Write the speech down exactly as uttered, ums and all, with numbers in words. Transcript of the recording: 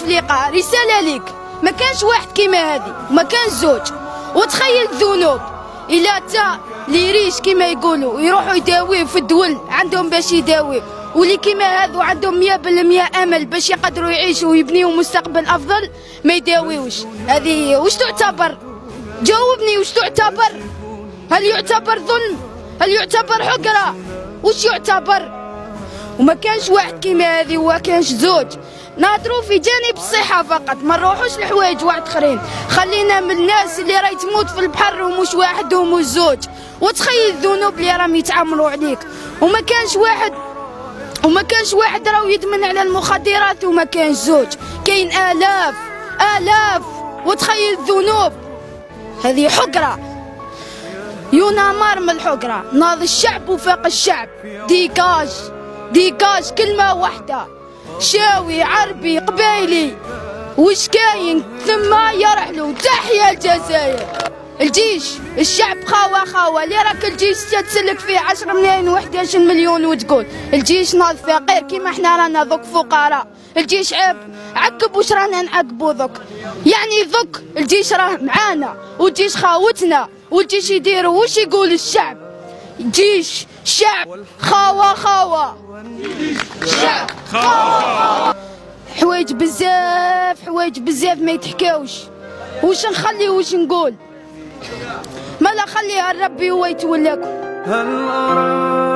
بوتفليقه رساله ليك، ما كانش واحد كيما هذه وما كانش زوج. وتخيل الذنوب الا تا اللي يريش كيما يقولوا يروحوا يداويو في الدول عندهم باش يداويو، واللي كيما هذو عندهم مية بالمية امل باش يقدروا يعيشوا ويبنيوا مستقبل افضل ما يداويوش. هذه واش تعتبر؟ جاوبني، واش تعتبر؟ هل يعتبر ظلم؟ هل يعتبر حقره؟ واش يعتبر؟ وما كانش واحد كيما هذه وما كانش زوج. نهضروا في جانب الصحه فقط، ما نروحوش لحوايج واحد اخرين. خلينا من الناس اللي راهي تموت في البحر ومش واحد ومش زوج. وتخيل الذنوب اللي راهم يتعاملوا عليك، وما كانش واحد وما كانش واحد راهو يدمن على المخدرات وما كانش زوج. كاين آلاف آلاف. وتخيل الذنوب هذه حقرة. يونامار من الحقرة، ناض الشعب وفاق الشعب. ديكاج ديكاج كلمة واحدة، شاوي عربي قبايلي وش كاين ثم يرحلوا. تحيا الجزائر. الجيش الشعب خاوة خاوة. اللي راك الجيش تتسلك فيه عشرة ملايين وحداش مليون وتقول الجيش ناض فقير كيما احنا رانا ذوك فقراء. الجيش عيب عقب واش رانا نعقبو ذوك، يعني ذوك الجيش راه معانا والجيش خاوتنا والجيش يديروا واش يقول الشعب. جيش شعب خاوة خاوة. شعب خاوة. حوايج بزاف حوايج بزاف ما يتحكاوش. واش نخلي واش نقول؟ ما لا خليها ربي هو يتولاكم.